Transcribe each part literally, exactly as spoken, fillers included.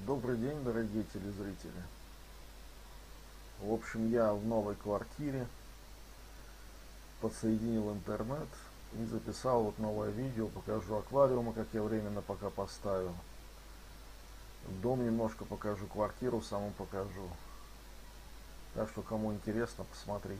Добрый день, дорогие телезрители. В общем, я в новой квартире, подсоединил интернет и записал вот новое видео. Покажу аквариумы, как я временно пока поставил. Дом немножко покажу, квартиру саму покажу. Так что, кому интересно, посмотрите.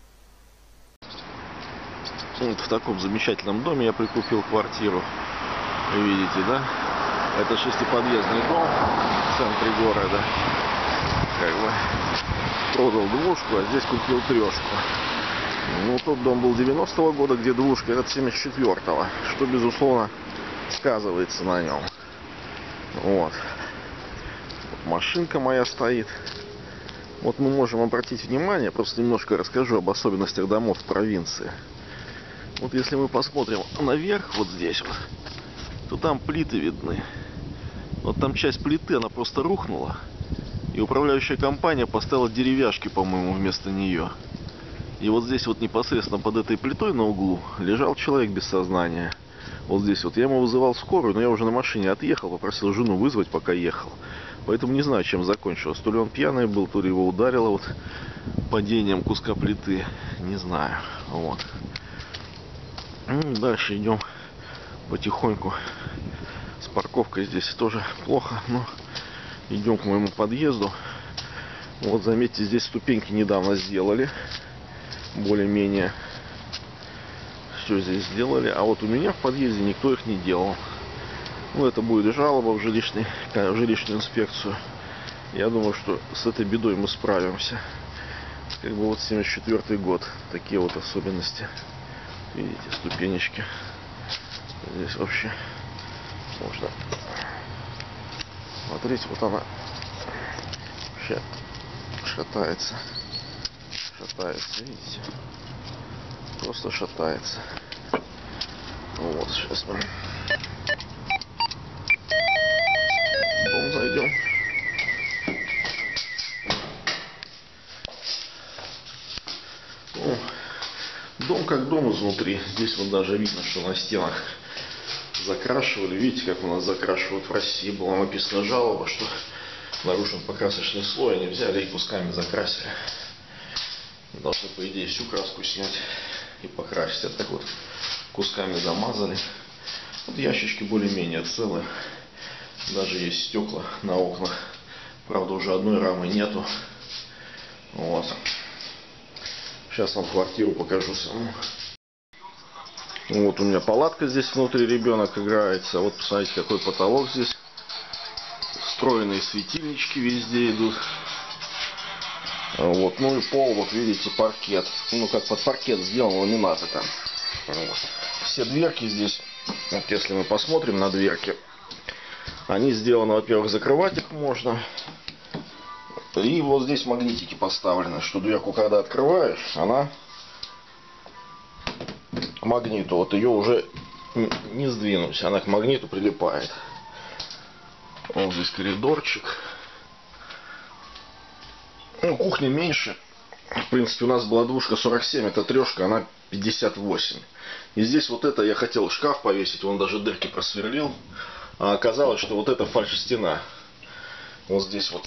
Вот в таком замечательном доме я прикупил квартиру. Вы видите, да? Это шестиподъездный дом в центре города. Как бы продал двушку, а здесь купил трешку. Ну, тот дом был девяностого года, где двушка, этот семьдесят четвёртого, что, безусловно, сказывается на нем. Вот. Машинка моя стоит. Вот мы можем обратить внимание, просто немножко расскажу об особенностях домов в провинции. Вот если мы посмотрим наверх, вот здесь вот, то там плиты видны. Вот там часть плиты, она просто рухнула. И управляющая компания поставила деревяшки, по-моему, вместо нее. И вот здесь вот непосредственно под этой плитой на углу лежал человек без сознания. Вот здесь вот я ему вызывал скорую, но я уже на машине отъехал, попросил жену вызвать, пока ехал. Поэтому не знаю, чем закончилось. То ли он пьяный был, то ли его ударило вот падением куска плиты. Не знаю. Вот. Ну, дальше идем потихоньку. С парковкой здесь тоже плохо, но идем к моему подъезду. Вот заметьте, здесь ступеньки недавно сделали. Более-менее все здесь сделали. А вот у меня в подъезде никто их не делал. Ну, это будет жалоба в жилищный, в жилищную инспекцию. Я думаю, что с этой бедой мы справимся. Как бы вот семьдесят четвёртый год. Такие вот особенности. Видите, ступенечки. Здесь вообще можно смотреть, вот она вообще шатается. Шатается, видите? Просто шатается. Вот, сейчас мы в дом зайдем. Ну, дом как дом изнутри. Здесь вот даже видно, что на стенах закрашивали. Видите, как у нас закрашивают в России. Была написана жалоба, что нарушен покрасочный слой. Они взяли и кусками закрасили. Должны, по идее, всю краску снять и покрасить. А так вот кусками замазали. Вот ящички более-менее целые. Даже есть стекла на окнах. Правда, уже одной рамы нету. Вот. Сейчас вам квартиру покажу саму. Вот у меня палатка здесь внутри, ребенок играется. Вот посмотрите, какой потолок здесь. Встроенные светильнички везде идут. Вот. Ну и пол, вот видите, паркет. Ну, как под паркет сделан, ламинат это. Вот. Все дверки здесь, вот если мы посмотрим на дверки, они сделаны, во-первых, закрывать их можно. И вот здесь магнитики поставлены, что дверку, когда открываешь, она к магниту, вот ее уже не сдвинуть, она к магниту прилипает. Вот здесь коридорчик. Ну, кухня меньше. В принципе, у нас была двушка сорок семь, это трешка, она пятьдесят восемь. И здесь вот это я хотел шкаф повесить, он даже дырки просверлил. А оказалось, что вот это фальш-стена. Вот здесь вот,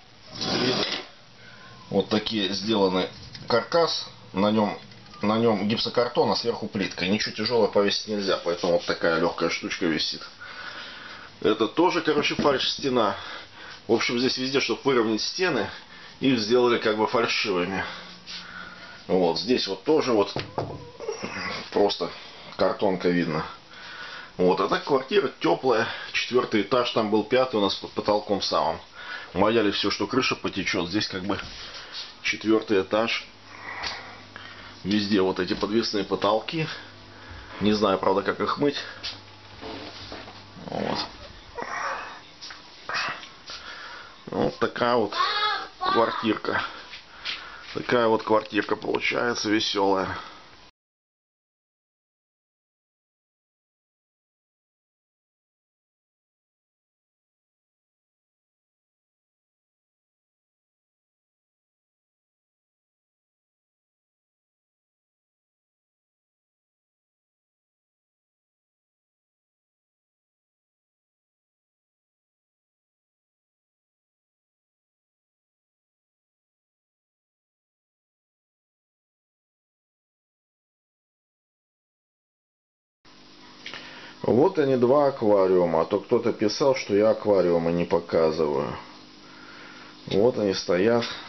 вот такие сделаны каркас, на нем, на нем гипсокартон, а сверху плитка. И ничего тяжелого повесить нельзя, поэтому вот такая легкая штучка висит. Это тоже, короче, фальш-стена. В общем, здесь везде, чтобы выровнять стены, их сделали как бы фальшивыми. Вот здесь вот тоже вот просто картонка видно. Вот, а так квартира теплая, четвертый этаж, там был пятый у нас под потолком самым. Боялись все, что крыша потечет. Здесь как бы четвертый этаж. Везде вот эти подвесные потолки. Не знаю, правда, как их мыть. Вот. Вот такая вот квартирка. Такая вот квартирка получается веселая. Вот они, два аквариума, а то кто-то писал, что я аквариумы не показываю. Вот они стоят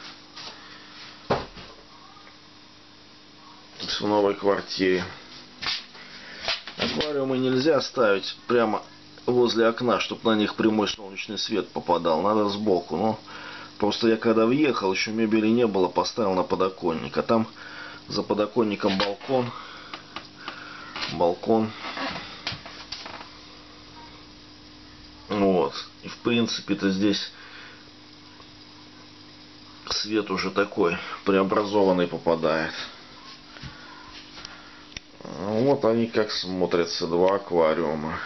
в новой квартире. Аквариумы нельзя ставить прямо возле окна, чтобы на них прямой солнечный свет попадал. Надо сбоку. Но просто я когда въехал, еще мебели не было, поставил на подоконник. А там за подоконником балкон. Балкон. Вот. И в принципе-то здесь свет уже такой преобразованный попадает. Вот они как смотрятся, два аквариума.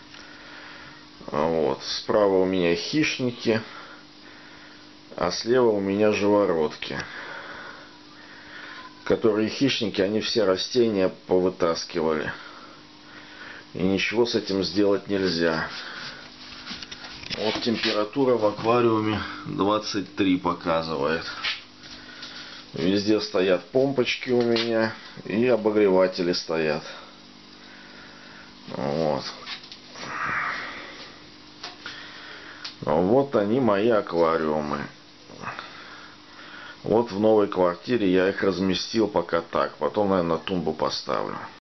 Вот. Справа у меня хищники, а слева у меня живородки. Которые хищники, они все растения повытаскивали. И ничего с этим сделать нельзя. Вот температура в аквариуме двадцать три показывает. Везде стоят помпочки у меня и обогреватели стоят. Вот. Вот они, мои аквариумы. Вот в новой квартире я их разместил пока так. Потом, наверное, на тумбу поставлю.